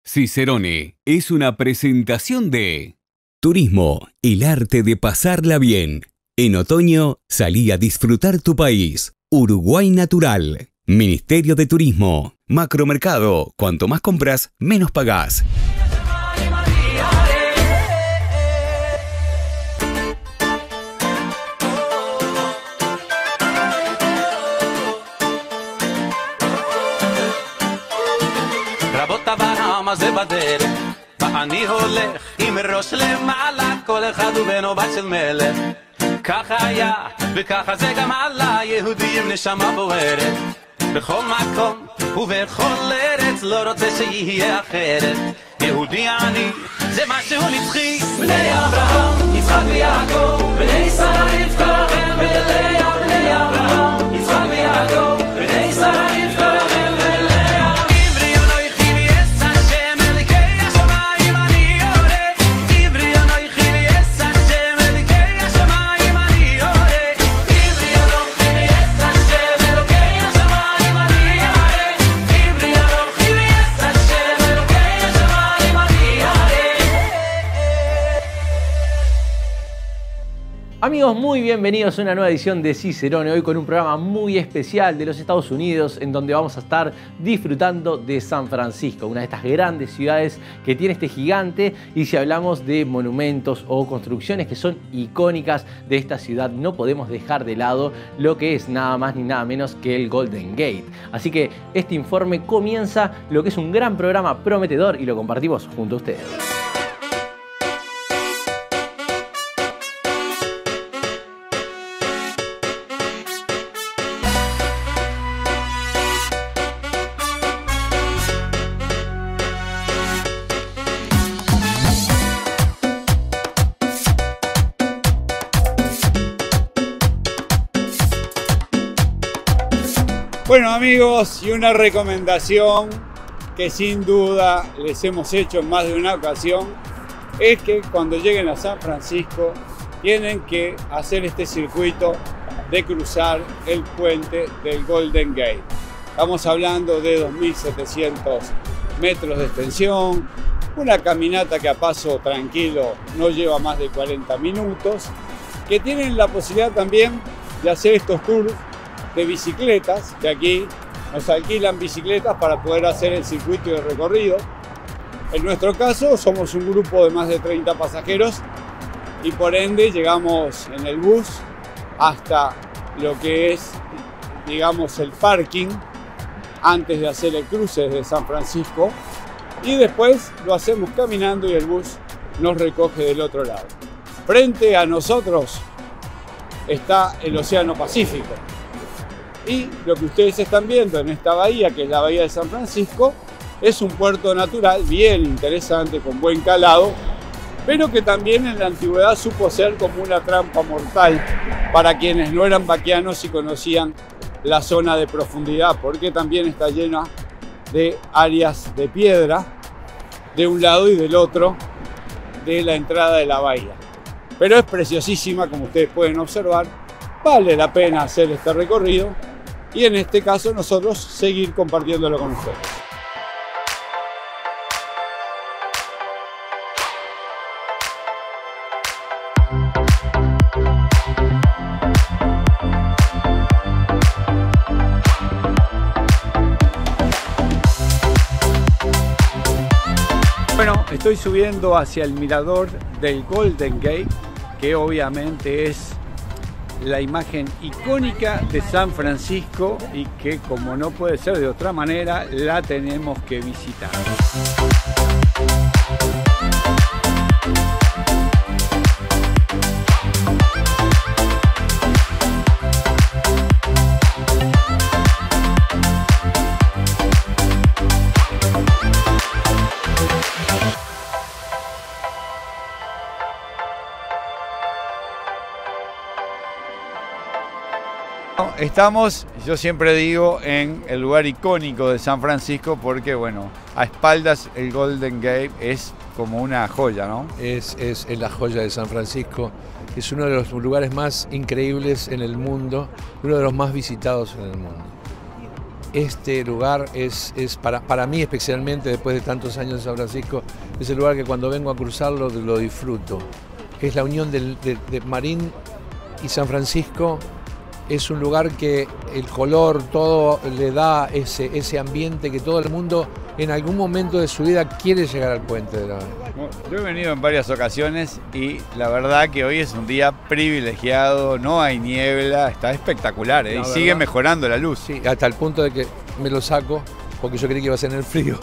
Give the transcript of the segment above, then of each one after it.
Cicerone es una presentación de Turismo, el arte de pasarla bien. En otoño, salí a disfrutar tu país. Uruguay Natural. Ministerio de Turismo. Macromercado. Cuanto más compras, menos pagás. זה בדרך, ואני הולך עם ראש למעלה, כל אחד הוא בן או בת של מלך. ככה היה, וככה זה גם עלה, יהודים נשמה בוערת. בכל מקום ובכל ארץ, לא רוצה שיהיה אחרת. יהודי אני, זה משהו נצחי. בני אברהם, יצחק ויעקב, בני שרה רבקה, ולאה, בני אברהם, יצחק ויעקב, בני שרה רבקה. Amigos, muy bienvenidos a una nueva edición de Cicerone, hoy con un programa muy especial de los Estados Unidos, en donde vamos a estar disfrutando de San Francisco, una de estas grandes ciudades que tiene este gigante. Y si hablamos de monumentos o construcciones que son icónicas de esta ciudad, no podemos dejar de lado lo que es nada más ni nada menos que el Golden Gate. Así que este informe comienza lo que es un gran programa prometedor y lo compartimos junto a ustedes. Bueno amigos, y una recomendación que sin duda les hemos hecho en más de una ocasión es que cuando lleguen a San Francisco tienen que hacer este circuito de cruzar el puente del Golden Gate. Estamos hablando de 2.700 metros de extensión, una caminata que a paso tranquilo no lleva más de 40 minutos, que tienen la posibilidad también de hacer estos tours de bicicletas, que aquí nos alquilan bicicletas para poder hacer el circuito de recorrido. En nuestro caso somos un grupo de más de 30 pasajeros y por ende llegamos en el bus hasta lo que es, digamos, el parking antes de hacer el cruce desde San Francisco, y después lo hacemos caminando y el bus nos recoge del otro lado. Frente a nosotros está el Océano Pacífico. Y lo que ustedes están viendo en esta bahía, que es la bahía de San Francisco, es un puerto natural bien interesante, con buen calado, pero que también en la antigüedad supo ser como una trampa mortal para quienes no eran vaquianos y conocían la zona de profundidad, porque también está llena de áreas de piedra de un lado y del otro de la entrada de la bahía. Pero es preciosísima, como ustedes pueden observar, vale la pena hacer este recorrido. Y en este caso nosotros seguir compartiéndolo con ustedes. Bueno, estoy subiendo hacia el mirador del Golden Gate, que obviamente es la imagen icónica de San Francisco y que, como no puede ser de otra manera, la tenemos que visitar. Estamos, yo siempre digo, en el lugar icónico de San Francisco porque, bueno, a espaldas el Golden Gate es como una joya, ¿no? Es la joya de San Francisco. Es uno de los lugares más increíbles en el mundo, uno de los más visitados en el mundo. este lugar es para mí especialmente, después de tantos años en San Francisco, es el lugar que cuando vengo a cruzarlo lo disfruto. Es la unión de Marín y San Francisco. Es un lugar que el color, todo le da ese ambiente que todo el mundo en algún momento de su vida quiere llegar al puente de la... Yo he venido en varias ocasiones y la verdad que hoy es un día privilegiado, no hay niebla, está espectacular, y sigue mejorando la luz. Sí, hasta el punto de que me lo saco porque yo creí que iba a ser en el frío.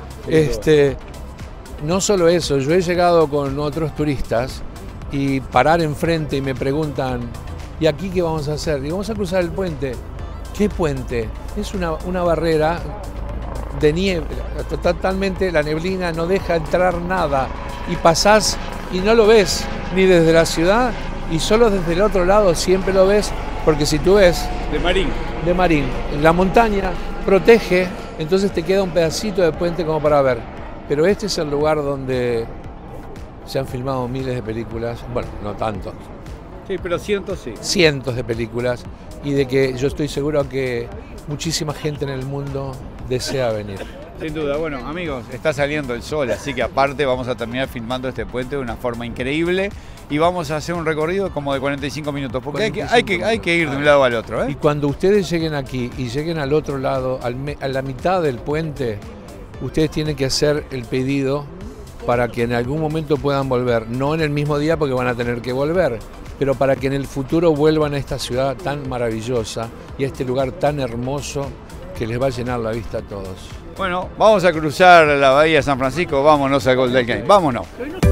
No solo eso, yo he llegado con otros turistas y parar enfrente y me preguntan, ¿y aquí qué vamos a hacer? Digo, vamos a cruzar el puente. ¿Qué puente? Es una barrera de niebla, totalmente la neblina no deja entrar nada y pasás y no lo ves ni desde la ciudad y solo desde el otro lado siempre lo ves, porque si tú ves de Marín, la montaña protege, entonces te queda un pedacito de puente como para ver, pero este es el lugar donde se han filmado miles de películas, bueno, no tantos. Sí, pero cientos sí. Cientos de películas, y de que yo estoy seguro que muchísima gente en el mundo desea venir. Sin duda. Bueno, amigos, está saliendo el sol, así que aparte vamos a terminar filmando este puente de una forma increíble y vamos a hacer un recorrido como de 45 minutos, porque hay que ir de un lado al otro, ¿eh? Y cuando ustedes lleguen aquí y lleguen al otro lado, a la mitad del puente, ustedes tienen que hacer el pedido para que en algún momento puedan volver, no en el mismo día porque van a tener que volver, pero para que en el futuro vuelvan a esta ciudad tan maravillosa y a este lugar tan hermoso que les va a llenar la vista a todos. Bueno, vamos a cruzar la bahía de San Francisco, vámonos al Golden Gate, vámonos.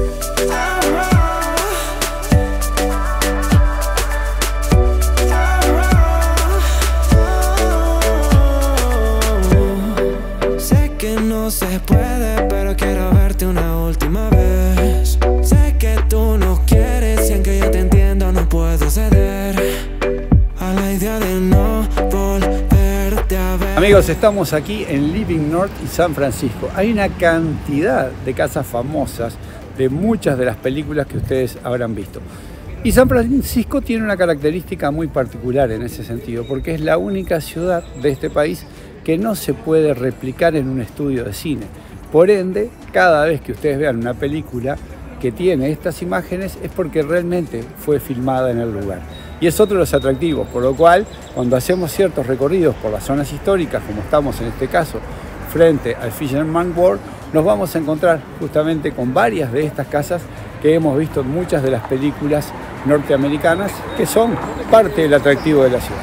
Sé que no se puede, pero quiero verte una última vez. Sé que tú no quieres y aunque yo te entiendo no puedo ceder a la idea de no volverte a ver. Amigos, estamos aquí en Living North y San Francisco. Hay una cantidad de casas famosas de muchas de las películas que ustedes habrán visto. Y San Francisco tiene una característica muy particular en ese sentido, porque es la única ciudad de este país que no se puede replicar en un estudio de cine. Por ende, cada vez que ustedes vean una película que tiene estas imágenes es porque realmente fue filmada en el lugar. Y es otro de los atractivos, por lo cual cuando hacemos ciertos recorridos por las zonas históricas, como estamos en este caso frente al Fisherman's Wharf, nos vamos a encontrar justamente con varias de estas casas que hemos visto en muchas de las películas norteamericanas, que son parte del atractivo de la ciudad.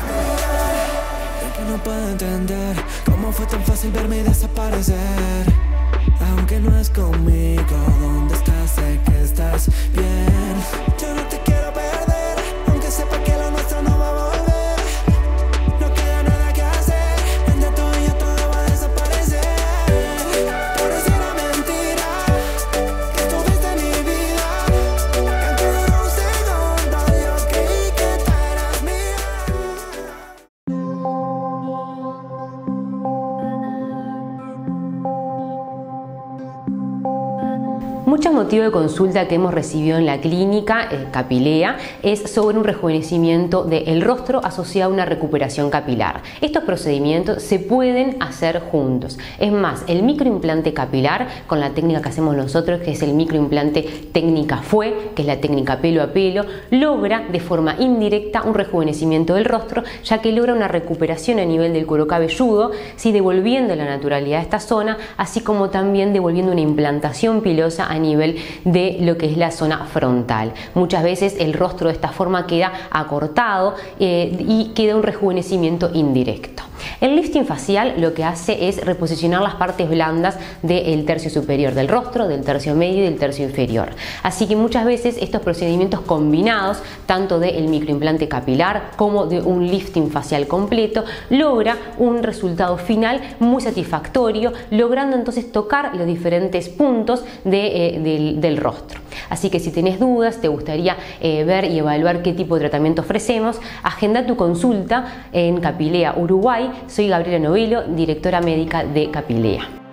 No puedo entender cómo fue tan fácil verme desaparecer. Aunque no es conmigo, ¿dónde estás? Sé que estás bien. Yo no te quiero perder, aunque sepa que lo nuestro no va a volver. No queda nada que hacer, entre tú y yo todo va a desaparecer. Pareciera mentira que estuviste en mi vida, que antes duró un segundo yo creí que tú eras mía. Mucho motivo de consulta que hemos recibido en la clínica Capilea es sobre un rejuvenecimiento del rostro asociado a una recuperación capilar. Estos procedimientos se pueden hacer juntos. Es más, el microimplante capilar, con la técnica que hacemos nosotros, que es el microimplante técnica FUE, que es la técnica pelo a pelo, logra de forma indirecta un rejuvenecimiento del rostro, ya que logra una recuperación a nivel del cuero cabelludo, ¿sí? Devolviendo la naturalidad a esta zona, así como también devolviendo una implantación pilosa a nivel de lo que es la zona frontal. Muchas veces el rostro de esta forma queda acortado y queda un rejuvenecimiento indirecto. El lifting facial lo que hace es reposicionar las partes blandas del tercio superior del rostro, del tercio medio y del tercio inferior. Así que muchas veces estos procedimientos combinados, tanto del microimplante capilar como de un lifting facial completo, logra un resultado final muy satisfactorio, logrando entonces tocar los diferentes puntos del rostro. Así que si tenés dudas, te gustaría ver y evaluar qué tipo de tratamiento ofrecemos, agenda tu consulta en Capilea, Uruguay. Soy Gabriela Novillo, directora médica de Capilea.